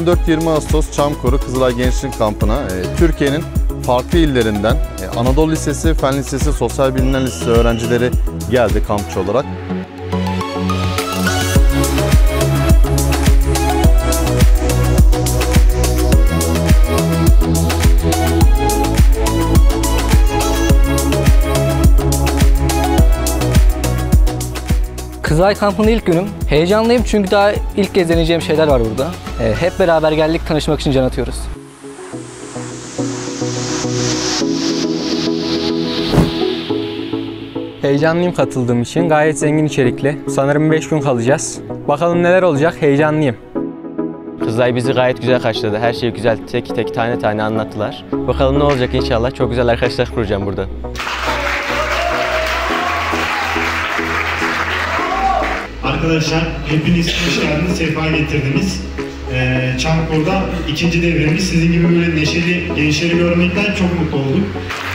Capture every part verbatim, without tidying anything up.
on dört yirmi Ağustos Çamkoru Kızılay Gençlik Kampı'na e, Türkiye'nin farklı illerinden e, Anadolu Lisesi, Fen Lisesi, Sosyal Bilimler Lisesi öğrencileri geldi kampçı olarak. Kızılay kampının ilk günüm. Heyecanlıyım çünkü daha ilk kez deneyeceğim şeyler var burada. Ee, hep beraber geldik, tanışmak için can atıyoruz. Heyecanlıyım katıldığım için. Gayet zengin içerikli. Sanırım beş gün kalacağız. Bakalım neler olacak, heyecanlıyım. Kızılay bizi gayet güzel karşıladı. Her şeyi güzel tek tek tane tane anlattılar. Bakalım ne olacak inşallah. Çok güzel arkadaşlar kuracağım burada. Arkadaşlar hepiniz hoş geldiniz, sefa getirdiniz. Ee, Çamkoru'da ikinci devrimiz. Sizin gibi böyle neşeli gençleri görmekten çok mutlu olduk.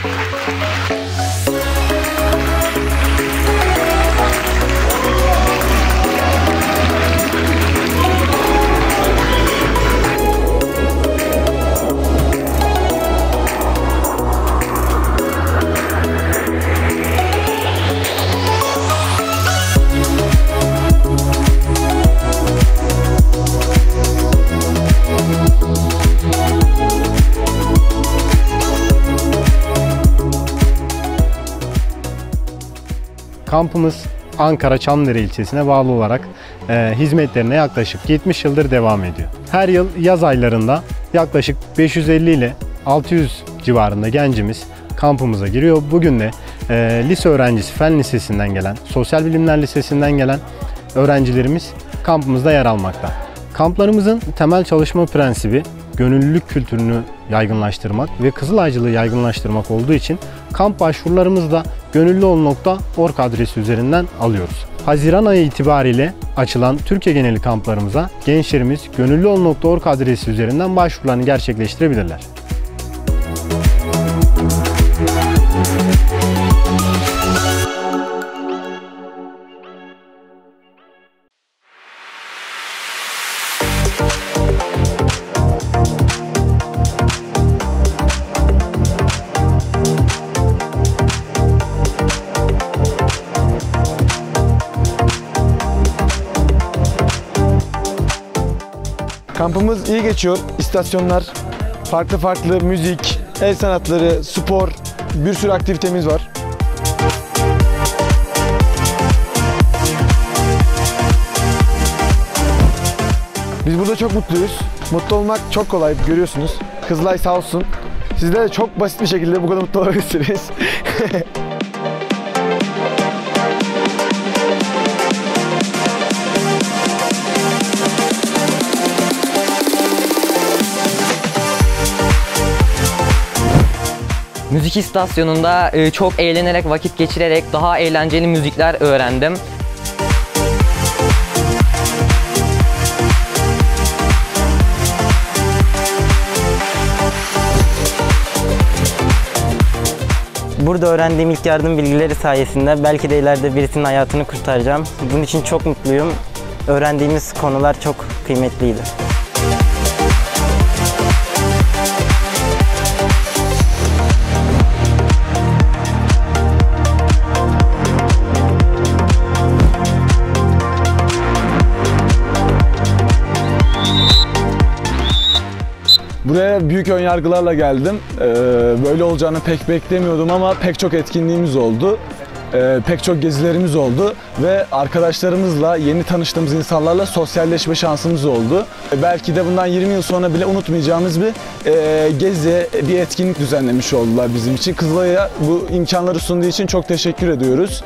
Kampımız Ankara Çamdere ilçesine bağlı olarak e, hizmetlerine yaklaşık yetmiş yıldır devam ediyor. Her yıl yaz aylarında yaklaşık beş yüz elli ile altı yüz civarında gencimiz kampımıza giriyor. Bugün de e, lise öğrencisi, Fen Lisesi'nden gelen, Sosyal Bilimler Lisesi'nden gelen öğrencilerimiz kampımızda yer almakta. Kamplarımızın temel çalışma prensibi gönüllülük kültürünü yaygınlaştırmak ve Kızılaycılığı yaygınlaştırmak olduğu için kamp başvurularımızı da gönüllüol nokta org adresi üzerinden alıyoruz. Haziran ayı itibariyle açılan Türkiye geneli kamplarımıza gençlerimiz gönüllüol nokta org adresi üzerinden başvurularını gerçekleştirebilirler. Kampımız iyi geçiyor. İstasyonlar, farklı farklı müzik, el sanatları, spor, bir sürü aktivitemiz var. Biz burada çok mutluyuz. Mutlu olmak çok kolay, görüyorsunuz. Kızılay sağ olsun. Sizler de çok basit bir şekilde bu kadar mutlu olabilirsiniz. Müzik istasyonunda çok eğlenerek, vakit geçirerek daha eğlenceli müzikler öğrendim. Burada öğrendiğim ilk yardım bilgileri sayesinde belki de ileride birisinin hayatını kurtaracağım. Bunun için çok mutluyum. Öğrendiğimiz konular çok kıymetliydi. Buraya büyük önyargılarla geldim. Ee, böyle olacağını pek beklemiyordum ama pek çok etkinliğimiz oldu. Ee, pek çok gezilerimiz oldu ve arkadaşlarımızla, yeni tanıştığımız insanlarla sosyalleşme şansımız oldu. Ee, belki de bundan yirmi yıl sonra bile unutmayacağımız bir e, gezi, bir etkinlik düzenlemiş oldular bizim için. Kızılay'a bu imkanları sunduğu için çok teşekkür ediyoruz.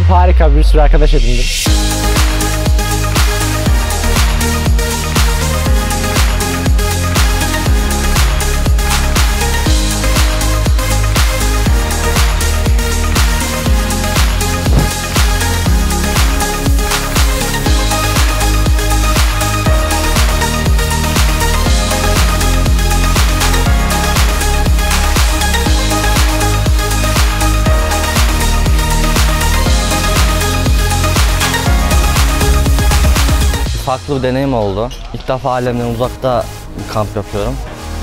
harika, bir sürü arkadaş edindim. Farklı bir deneyim oldu. İlk defa ailemden uzakta kamp yapıyorum.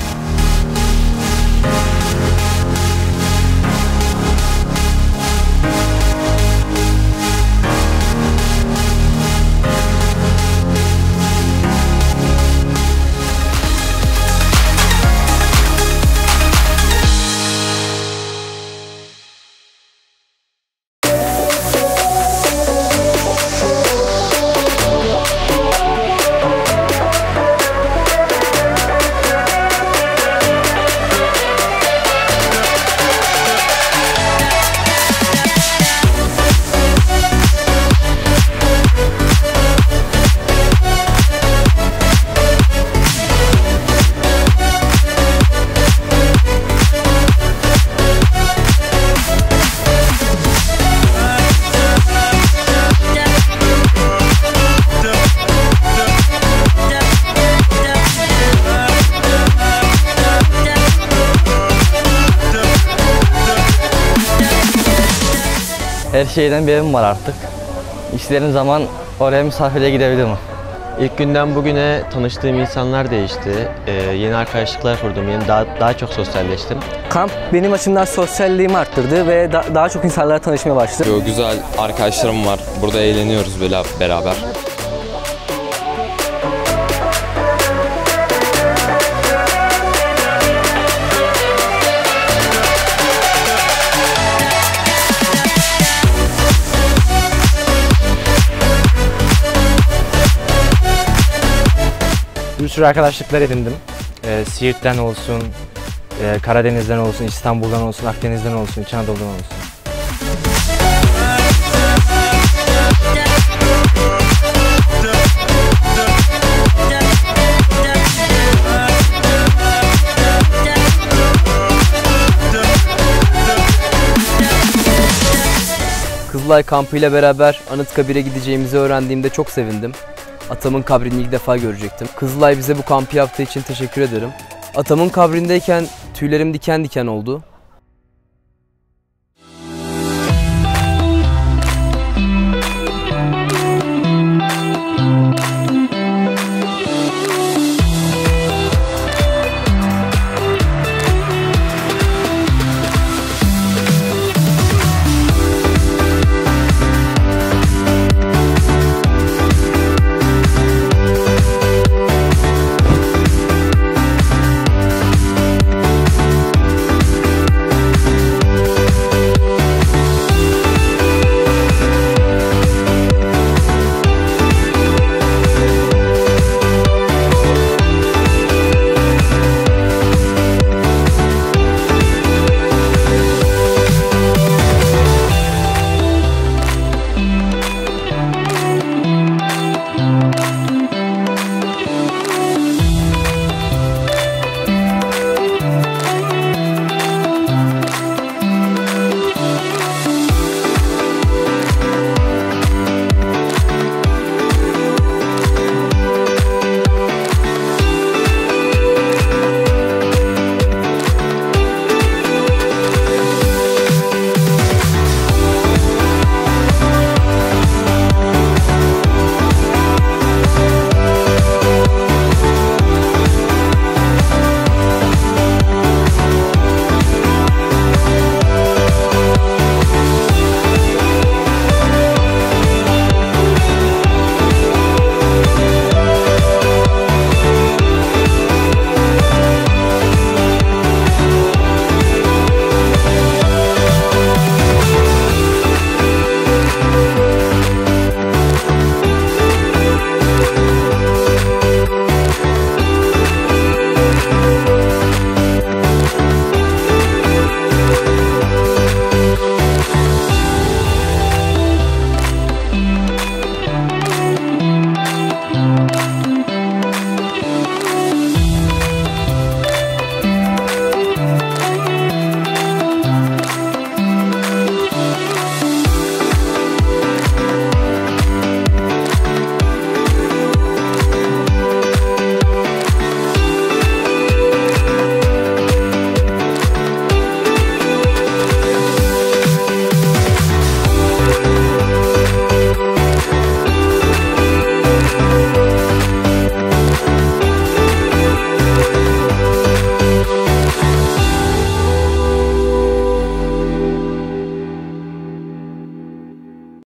Her şeyden bir evim var artık. İstediğim zaman oraya misafirliğe gidebilirim. İlk günden bugüne tanıştığım insanlar değişti. Ee, yeni arkadaşlıklar kurdum, yeni daha daha çok sosyalleştim. Kamp benim açımdan sosyalliğimi arttırdı ve da daha çok insanlarla tanışmaya başladım. Yo, güzel arkadaşlarım var. Burada eğleniyoruz böyle beraber. Bir sürü arkadaşlıklar edindim. Ee, Siirt'ten olsun, e, Karadeniz'den olsun, İstanbul'dan olsun, Akdeniz'den olsun, İç Anadolu'dan olsun. Kızılay kampı ile beraber Anıtkabir'e gideceğimizi öğrendiğimde çok sevindim. Atamın kabrini ilk defa görecektim. Kızılay bize bu kampı yaptığı için teşekkür ederim. Atamın kabrindeyken tüylerim diken diken oldu.